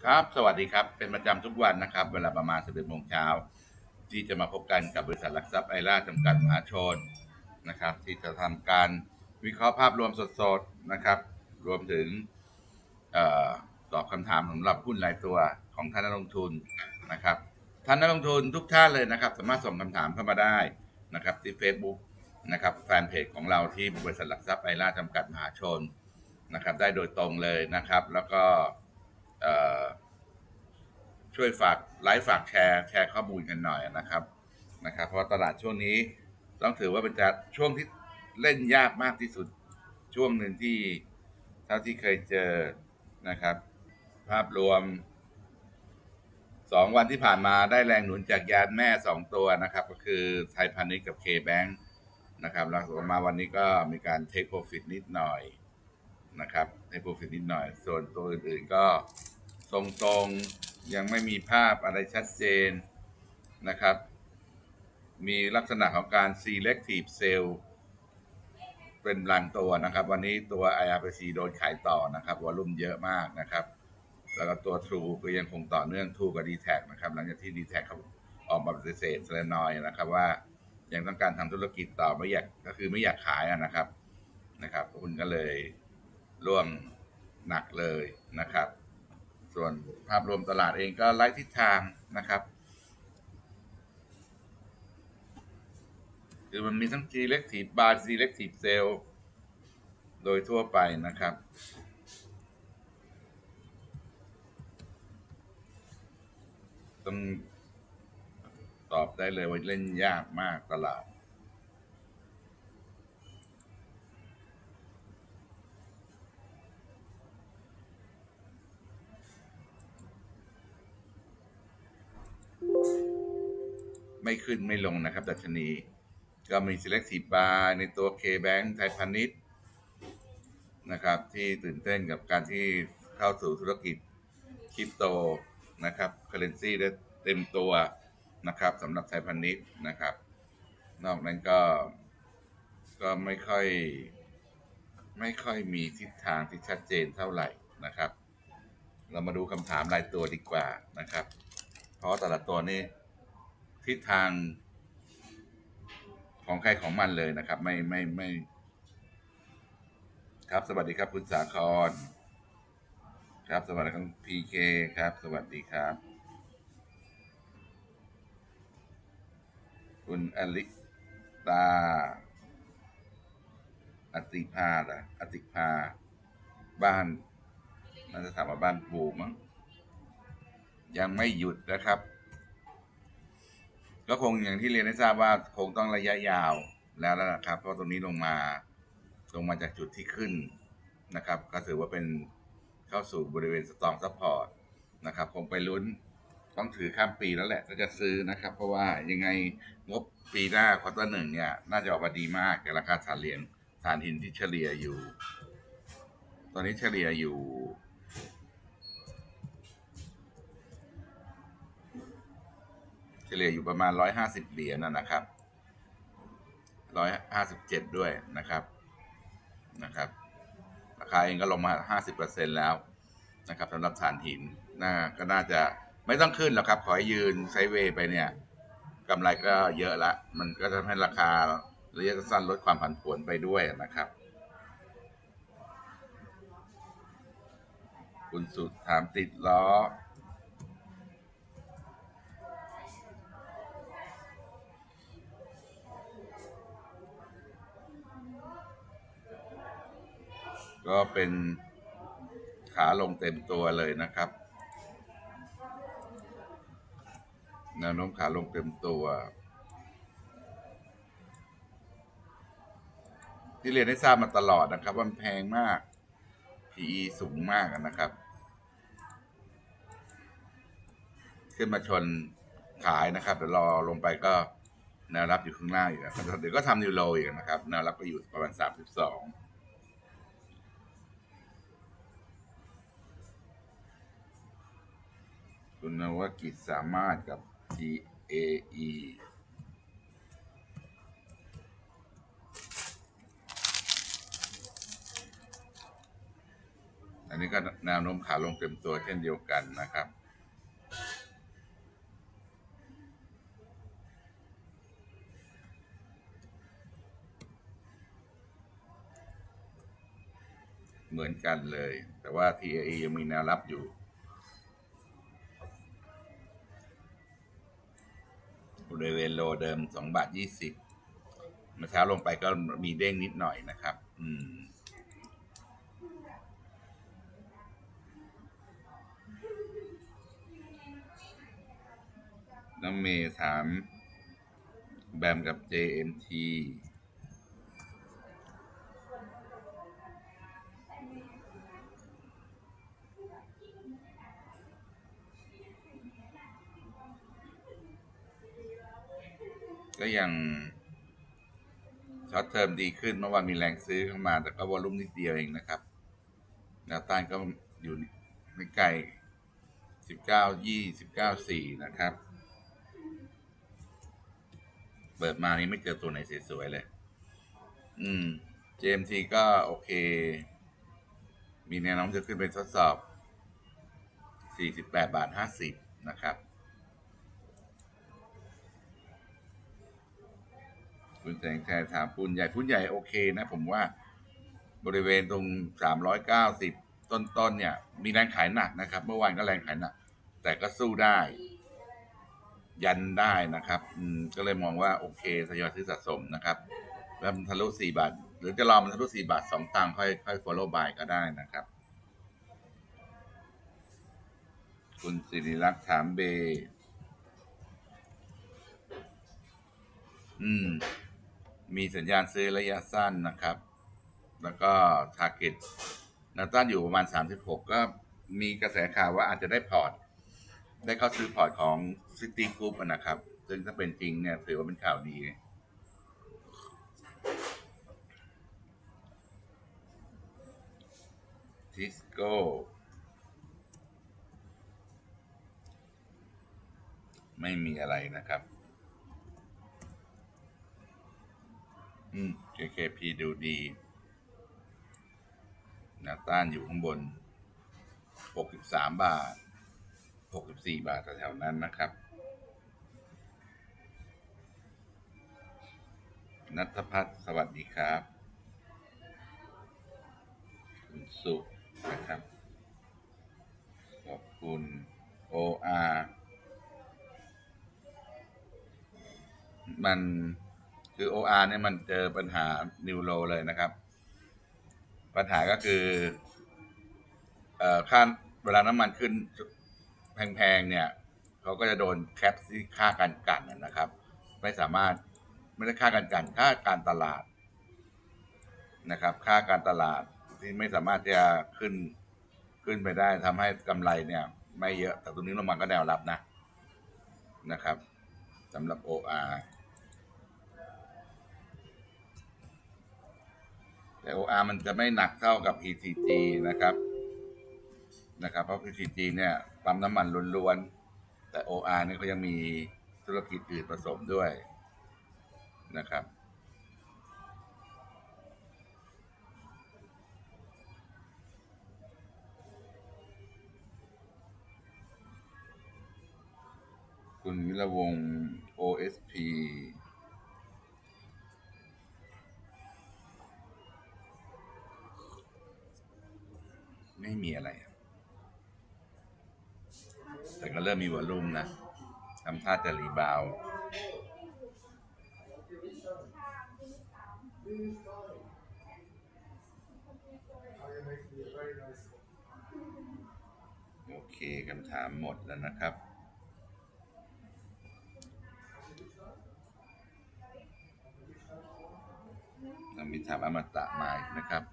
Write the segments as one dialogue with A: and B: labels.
A: ครับสวัสดีครับเป็นประจำทุกวันนะครับเวลาประมาณ11โมงเช้าที่จะมาพบกันกับบริษัทหลักทรัพย์ไอร่าจำกัดมหาชนนะครับที่จะทำการวิเคราะห์ภาพรวมสดๆนะครับรวมถึงเอ่อตอบคำถามสำหรับหุ้นรายตัวของท่านนักลงทุนนะครับท่านนักลงทุนทุกท่านเลยนะครับสามารถส่งคำถามเข้ามาได้นะครับที่ Facebook นะครับแฟนเพจของเราที่บริษัทหลักทรัพย์ไอร่าจำกัดมหาชนนะครับได้โดยตรงเลยนะครับแล้วก็เอ่อ ช่วยฝากไลฟ์ฝากแชร์ข้อมูลกันหน่อยนะครับเพราะตลาดช่วงนี้ต้องถือว่าเป็นช่วงที่เล่นยากมากที่สุดช่วงหนึ่งที่เท่าที่เคยเจอนะครับภาพรวม2 วันที่ผ่านมาได้แรงหนุนจากยานแม่2 ตัวนะครับก็คือไทยพาณิชย์กับเคแบงค์นะครับแล้วมาวันนี้ก็มีการเทคโปรฟิตนิดหน่อยนะครับเทคโปรฟิตนิดหน่อยส่วนตัวอื่นๆก็ทรงๆยังไม่มีภาพอะไรชัดเจนนะครับมีลักษณะของการ selective sell เป็นบางตัวนะครับวันนี้ตัว IRPC โดนขายต่อนะครับวอลุ่มเยอะมากนะครับแล้วก็ตัว True ก็ยังคงต่อเนื่อง True กับ D-Tag นะครับหลังจากที่ D-Tag เขาออกมาปฏิเสธเล็กน้อยนะครับว่ายังต้องการทำธุรกิจต่อไม่อยากก็คือไม่อยากขายนะครับคุณก็เลยร่วงหนักเลยนะครับส่วนภาพรวมตลาดเองก็ไล่ทิศทางนะครับคือมันมีทั้ง selective buy selective sell โดยทั่วไปนะครับต้องตอบได้เลยว่าเล่นยากมากตลาดไม่ขึ้นไม่ลงนะครับดัชนีก็มี selective buy ในตัว K-Bank ไทยพาณิชย์นะครับที่ตื่นเต้นกับการที่เข้าสู่ธุรกิจคริปโตนะครับเคอเรนซีได้เต็มตัวนะครับสำหรับไทยพาณิชย์นะครับนอกนั้นก็ไม่ค่อยมีทิศทางที่ชัดเจนเท่าไหร่นะครับเรามาดูคำถามรายตัวดีกว่านะครับเพราะแต่ละตัวนี้ทิศทางของใครของมันเลยนะครับไม่ครับสวัสดีครับคุณสาครครับสวัสดีครับพีเคครับสวัสดีครับคุณอลิตาอติภาเหรออติภาบ้านน่าจะถามว่าบ้านปูมั้งยังไม่หยุดนะครับก็คงอย่างที่เรียนให้ทราบว่าคงต้องระยะยาวแล้วนะครับเพราะตรงนี้ลงมาจากจุดที่ขึ้นนะครับก็ถือว่าเป็นเข้าสู่บริเวณสตองซัพพอร์ตนะครับคงไปลุ้นต้องถือข้ามปีแล้วแหละถ้าจะซื้อนะครับเพราะว่ายังไงงบปีหน้าควอเตอร์หนึ่งเนี่ยน่าจะออกมาดีมากกับราคาฐานหินที่เฉลี่ยอยู่ตอนนี้เฉลี่ยอยู่ประมาณ150 เหรียญนะครับ157ด้วยนะครับราคาเองก็ลงมา50%แล้วนะครับสำหรับถ่านหินก็น่าจะไม่ต้องขึ้นหรอกครับขอให้ยืนไซด์เวย์ไปเนี่ยกำไรก็เยอะละมันก็จะทำให้ราคาระยะสั้นลดความผันผวนไปด้วยนะครับคุณสุดถามติดล้อก็เป็นขาลงเต็มตัวเลยนะครับแนวโน้มขาลงเต็มตัวที่เรียนให้ทราบมาตลอดนะครับว่ามันแพงมาก PE สูงมากนะครับขึ้นมาชนขายนะครับเดี๋ยวรอลงไปก็แนวรับอยู่ข้างล่างอีกนะครับเดี๋ยวก็ทำนิวโลอีกนะครับแนวรับก็อยู่ประมาณ32คุณนวกิจสามารถกับ GAE อันนี้ก็แนวโน้มขาลงเต็มตัวเช่นเดียวกันนะครับเหมือนกันเลยแต่ว่า TAE ยังมีแนวรับอยู่บริเวณโลเดิม2.20 บาทเมื่อเช้าลงไปก็มีเด้งนิดหน่อยนะครับน้องเมย์ถามแบมกับ JMT ก็ยังช็อตเทอมดีขึ้นเมื่อวานมีแรงซื้อเข้ามาแต่ก็วอลุ่มนิดเดียวเองนะครับแนวต้านก็อยู่ไม่ไกล19.20 19.4นะครับเปิดมานี้ไม่เจอตัวไหนสวยๆเลยJMT ก็โอเคมีแนวโน้มจะขึ้นไปทดสอบ48.50 บาทนะครับคุณแสงชัยถามปุ้นใหญ่โอเคนะผมว่าบริเวณตรง390ต้นเนี่ยมีแรงขายหนักนะครับเมื่อวานก็แรงขายหนักแต่ก็สู้ได้ยันได้นะครับก็เลยมองว่าโอเคทยอยซื้อสะสมนะครับแล้วมันทะลุ4 บาทหรือจะรอมันทะลุ4 บาท 2 ตังค์ค่อย follow buy ก็ได้นะครับคุณสิริลักษ์ถามเบมีสัญญาณซื้อระยะสั้นนะครับแล้วก็ target แนวต้านอยู่ประมาณ36ก็มีกระแสข่าวว่าอาจจะได้พอร์ตได้เข้าซื้อพอร์ตของ City Group นะครับซึ่งถ้าเป็นจริงเนี่ยถือว่าเป็นข่าวดีทิสโก้ไม่มีอะไรนะครับKKP ดูดีแนวต้านอยู่ข้างบน63 บาท64 บาทแถวๆนั้นนะครับณัฐพัฒน์สวัสดีครับคุณสุนะครับขอบคุณ OR มันคือ OR เนี่ยมันเจอปัญหานิวโลเลยนะครับปัญหาก็คือค่าเวลาน้ำมันขึ้นแพงๆเนี่ยเขาก็จะโดนแคปที่ค่าการกันนะครับไม่สามารถไม่ได้ค่าการกันค่าการตลาดนะครับค่าการตลาดที่ไม่สามารถจะขึ้นไปได้ทำให้กำไรเนี่ยไม่เยอะแต่ตรงนี้ลงมาก็แนวรับนะครับสำหรับ OR แต่ OR มันจะไม่หนักเท่ากับ PTG นะครับเพราะ PTG เนี่ยปั๊มน้ำมันล้วนๆแต่ OR เนี่ยเขายังมีธุรกิจอื่นผสมด้วยนะครับคุณวิรวงศ์ OSP ไม่มีอะไรแต่ก็เริ่มมีวอลลุ่มนะทำท่าจะรีบาวโอเคคำถามหมดแล้วนะครับเรามีถามอมตะมาอีกนะครับ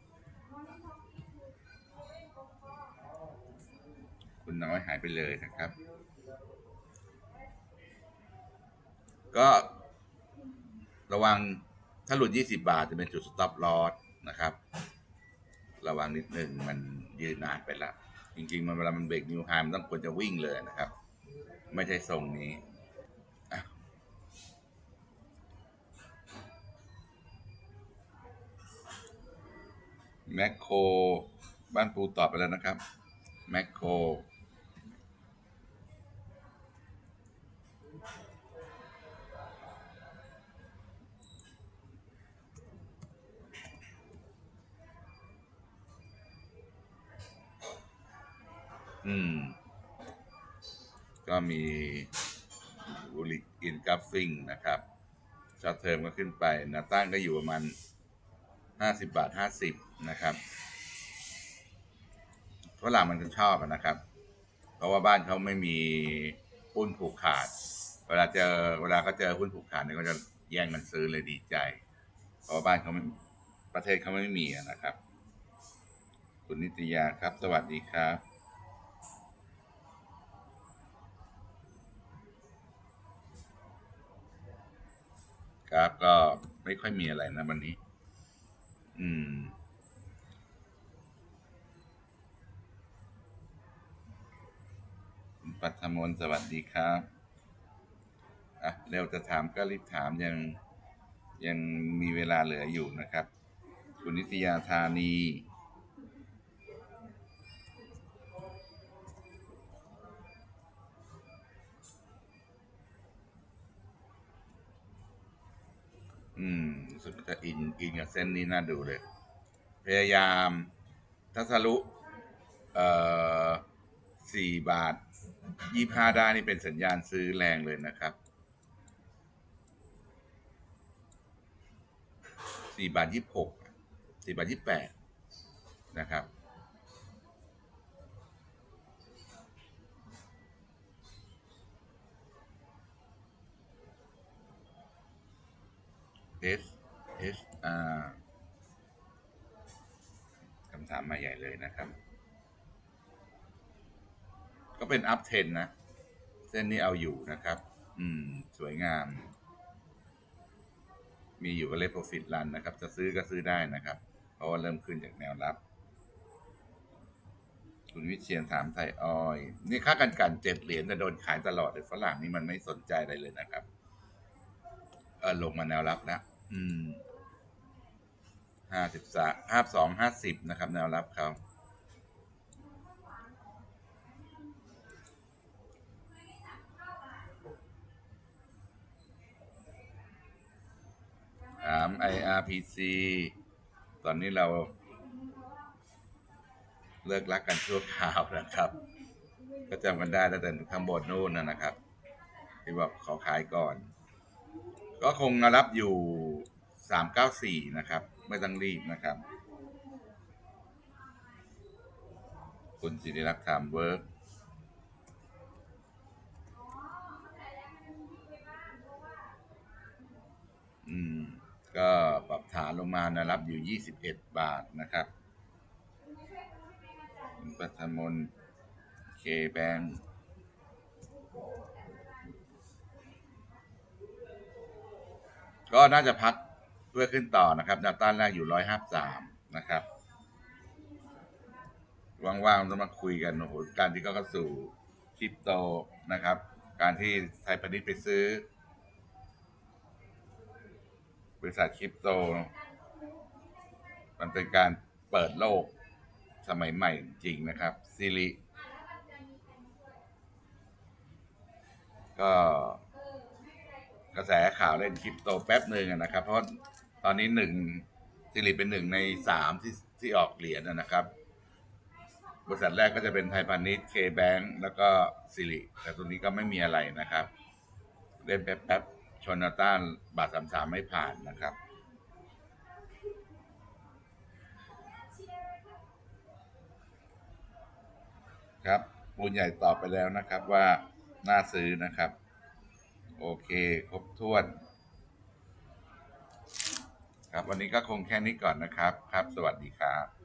A: คุณน้อยหายไปเลยนะครับก็ระวังถ้าหลุด20 บาทจะเป็นจุด stop loss นะครับระวังนิดหนึ่งมันยืนนานไปแล้วจริงๆมันเวลามันเบรกนิวไฮมันต้องควรจะวิ่งเลยนะครับไม่ใช่ทรงนี้แมคโครบ้านปูตอบไปแล้วนะครับแมคโครก็มีบุริอินกัฟฟิงนะครับช็อตเทอมก็ขึ้นไปนาต้านก็อยู่ประมาณ50 บาท 50นะครับฝรั่งมันจะชอบนะครับเพราะว่าบ้านเขาไม่มีหุ้นผูกขาดเวลาเขาเจอหุ้นผูกขาดเนี่ยก็จะแย่งกันซื้อเลยดีใจเพราะว่าบ้านเขาไม่ประเทศเขาไม่มีนะครับคุณนิตยาครับสวัสดีครับครับก็ไม่ค่อยมีอะไรนะวันนี้ปัทมนสวัสดีครับเร็วจะถามก็รีบถามยังมีเวลาเหลืออยู่นะครับคุณนิตยาธานีรู้สึกจะอินกับเส้นนี้น่าดูเลยพยายามถ้าทะลุ4 บาท 25ได้นี่เป็นสัญญาณซื้อแรงเลยนะครับ4 บาท 264 บาท 28นะครับS S R คำถามมาใหญ่เลยนะครับก็เป็นอัพเทนนะเส้นนี้เอาอยู่นะครับสวยงามมีอยู่กับเลฟโปรฟิตรันนะครับจะซื้อก็ซื้อได้นะครับเพราะว่าเริ่มขึ้นจากแนวรับคุณวิเชียนถามไทยออยนี่ค่ากัน7 เหรียญแต่โดนขายตลอดเลยฝรั่งนี่มันไม่สนใจอะไรเลยนะครับลงมาแนวรับแล้ว52 50นะครับแนวรับเขาถาม IRPC ตอนนี้เราเลิกรักกันชั่วคราวนะครับก็จำกันได้ตั้งแต่ข้างบนนู่นนะครับที่บอกขอขายก่อนก็คงรับอยู่394นะครับไม่ต้องรีบนะครับคุณศิริรักษ์ถามเวิร์กก็ปรับฐานลงมานะครับอยู่21 บาทนะครับปัทมนเคแบงก็น่าจะพักเพื่อขึ้นต่อนะครับแนวต้านแรกอยู่153นะครับว่างๆต้องมาคุยกันโอ้โหการที่เขาเข้าสู่คริปโตนะครับการที่ไทยพาณิชย์ไปซื้อบริษัทคริปโตมันเป็นการเปิดโลกสมัยใหม่จริงนะครับซิริก็กระแสข่าวเล่นคริปโตแป๊บหนึ่งนะครับเพราะตอนนี้ซิริเป็น1 ใน 3ที่ออกเหรียญนะครับบริษัทแรกก็จะเป็นไทยพาณิชย์เคแบงก์แล้วก็ซิริแต่ตัวนี้ก็ไม่มีอะไรนะครับเล่นแป๊บชนต้าน1 บาท 33ไม่ผ่านนะครับครับปูนใหญ่ตอบไปแล้วนะครับว่าน่าซื้อนะครับโอเคครบถ้วนครับวันนี้ก็คงแค่นี้ก่อนนะครับครับสวัสดีครับ